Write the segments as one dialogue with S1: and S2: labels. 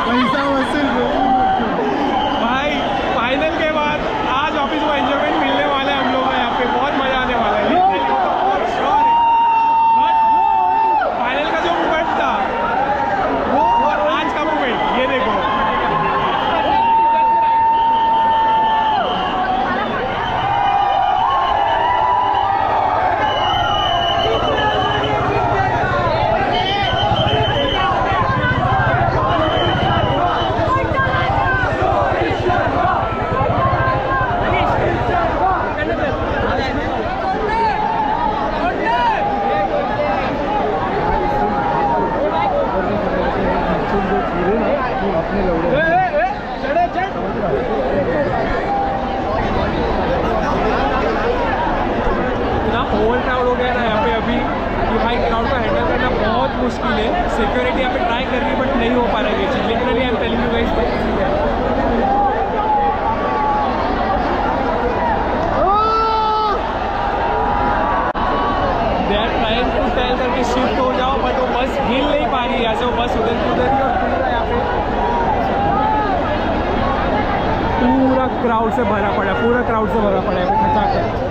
S1: पैसा वसूल
S2: भाई। फाइनल के बाद आज ऑफिस में एंजॉयमेंट मिलने वाला है हम लोग को, यहाँ पे बहुत मजा आने वाला है। फाइनल का जो मूवमेंट था वो और आज का मूवमेंट ये देखो। ओवर क्राउड हो गया ना यहाँ पे अभी कि भाई क्राउड को हैंडल करना बहुत मुश्किल है। सिक्योरिटी यहाँ पे ट्राई कर रही है बट नहीं हो पा रहा है ये चीज़। Literally I am telling you guys. They are trying to tell करके शिफ्ट हो जाओ बट वो बस हिल नहीं पा रही है यहाँ से। वो बस उधर ही और पूरा यहाँ पे पूरा क्राउड से भरा पड़ा, पूरा क्राउड से भरा पड़ा है खचाखच।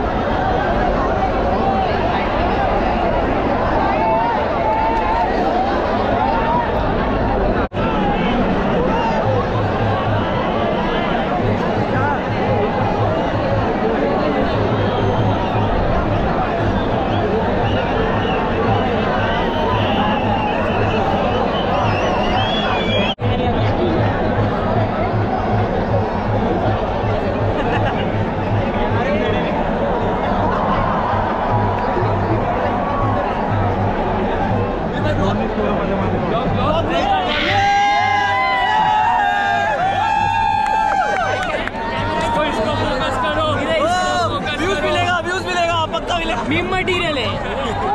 S3: मीम मटीरियल है।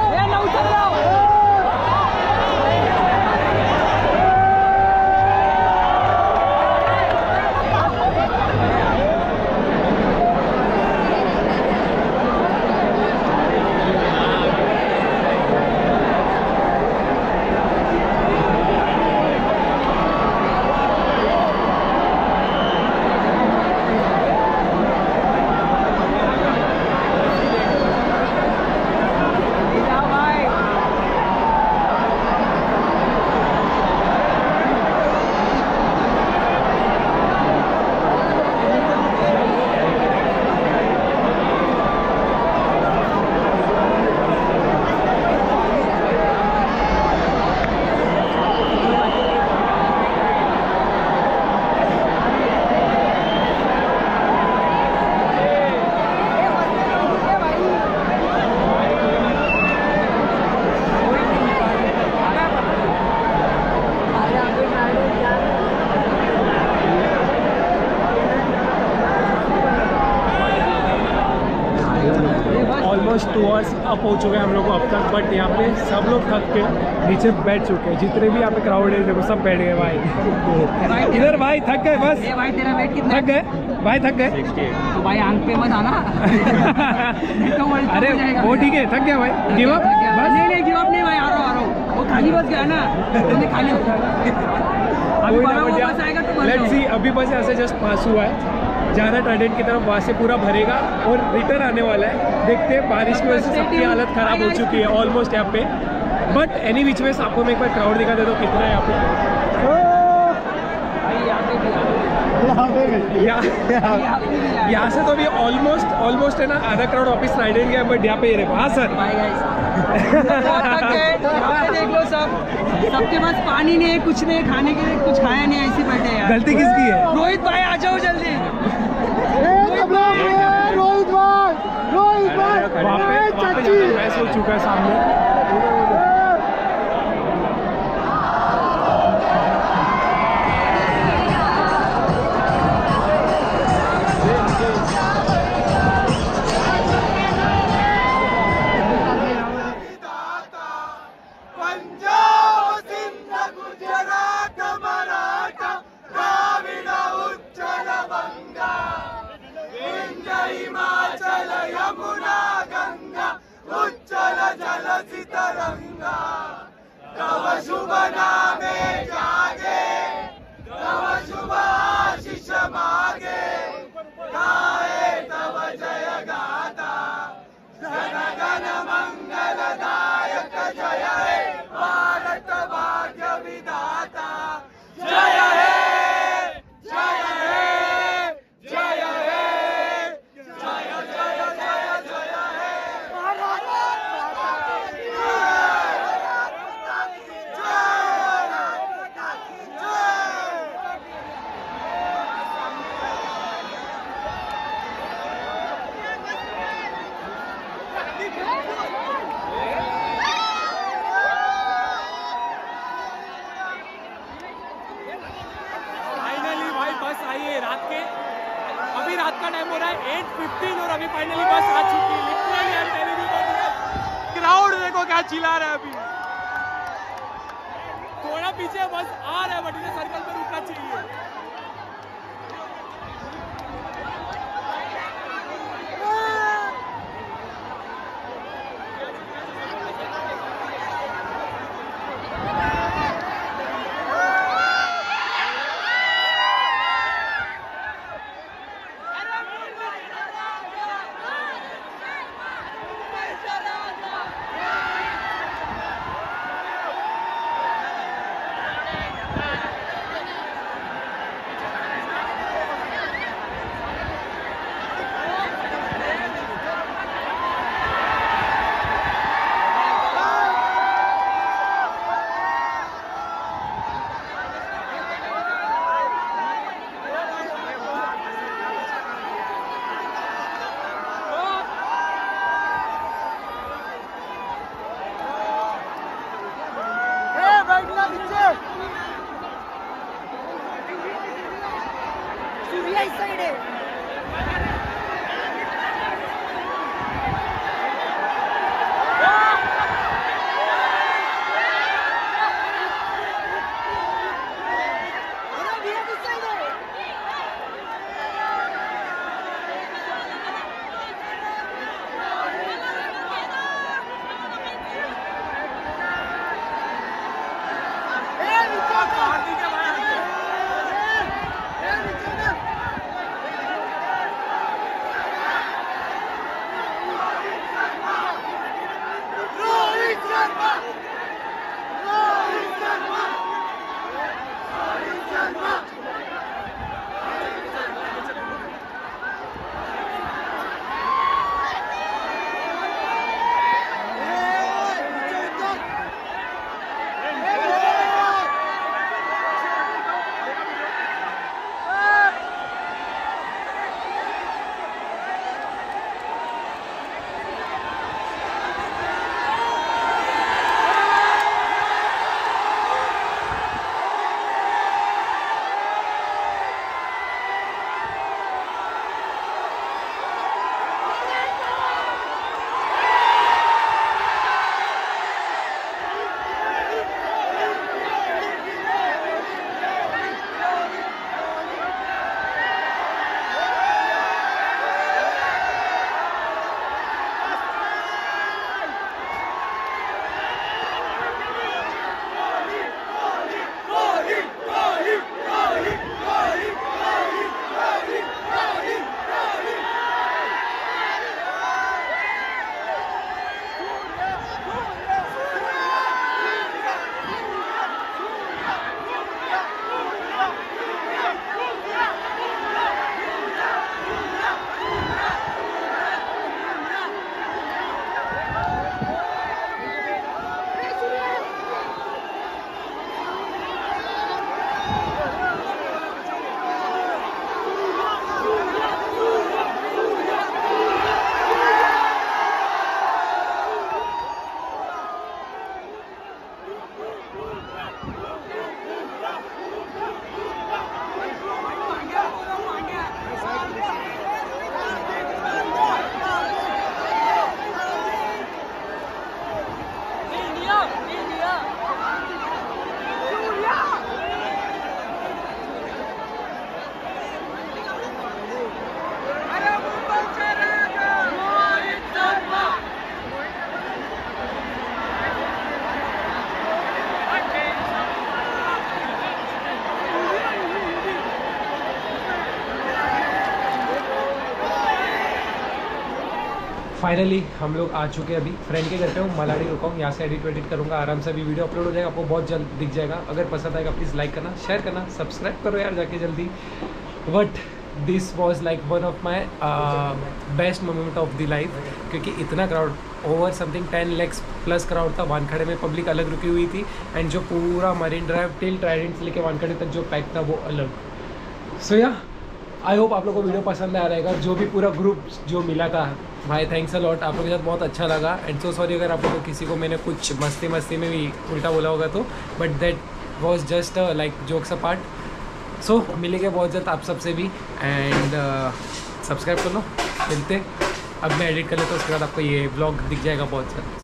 S2: ऑलमोस्ट 2 आवर्स अप हो चुके हैं हम लोग को अब तक। बट यहाँ पे सब लोग थक के नीचे बैठ चुके हैं। जितने भी यहाँ पे क्राउड है देखो सब बैठ गए भाई। इधर भाई थक गए बस।
S3: भाई तेरा वेट कितना?
S2: थक गए भाई, थक गए।
S3: तो भाई आंख पे मत आना।
S2: अरे वो ठीक है, थक गया भाई। Give up?
S3: नहीं गिव अप नहीं भाई, आ रहा हूँ। वो खाली बस गया ना, खाली
S2: लेट्स सी। अभी बस यहाँ से जस्ट पास हुआ है, जा रहा ट्राइडेंट की तरफ, वहाँ से पूरा भरेगा और रिटर्न आने वाला है। देखते हैं, बारिश की वजह से सबकी हालत ख़राब हो चुकी है ऑलमोस्ट यहाँ पे। बट एनी विच वेज आपको मैं एक बार क्राउड दिखा देता हूँ कितना है यहाँ पे। यहाँ से तो अभी ऑलमोस्ट है ना, आधा क्राउड ऑफिस ट्राइडेंट गया। बट यहाँ पे ये देखो। हाँ सर
S3: देख लो, सबके पास पानी नहीं है, कुछ नहीं, खाने के लिए कुछ खाया नहीं, ऐसी बैठे हैं।
S2: गलती किसकी है?
S3: रोहित भाई आ जाओ जल्दी।
S1: रोहित भाई
S2: वहाँ पे मैच हो चुका है सामने।
S1: तरंगा तव शुभ नामे जागे
S2: फाइनली भाई बस आई है रात के, अभी रात का टाइम हो रहा है 8:15 और अभी फाइनली बस आ चुकी है। Literally I am telling you, crowd देखो क्या चिल्ला रहा है। अभी थोड़ा पीछे बस आ रहा है बट इसे सर्कल पे रुकना चाहिए। फाइनली हम लोग आ चुके हैं। अभी फ्रेंड के घर पे हूँ, मलाड़ी रुका हूँ, यहाँ से एडिट करूँगा, आराम से अभी वीडियो अपलोड हो जाएगा, आपको बहुत जल्द दिख जाएगा। अगर पसंद आएगा प्लीज़ लाइक करना, शेयर करना, सब्सक्राइब करो यार जाके जल्दी। But this was like one of my best moment of the life, क्योंकि इतना crowd, over something 10 lakhs plus crowd था। वानखेड़े में पब्लिक अलग रुकी हुई थी, एंड जो पूरा मरीन ड्राइव टिल ट्राइडेंट से लेके वानखेड़े तक जो पैक था वो अलग। सो या आई होप आप लोगों को वीडियो पसंद आ रहेगा। जो भी पूरा ग्रुप जो मिला था भाई, थैंक्स अ लॉट, आप लोगों के साथ बहुत अच्छा लगा। एंड सो सॉरी अगर आप लोगों को किसी को मैंने कुछ मस्ती में भी उल्टा बोला होगा तो, but that was just like jokes apart. So मिलेंगे बहुत जल्द आप सबसे भी, एंड सब्सक्राइब कर लो। मिलते अब मैं एडिट कर लेता हूँ, उसके बाद आपको ये ब्लॉग दिख जाएगा बहुत जल्द।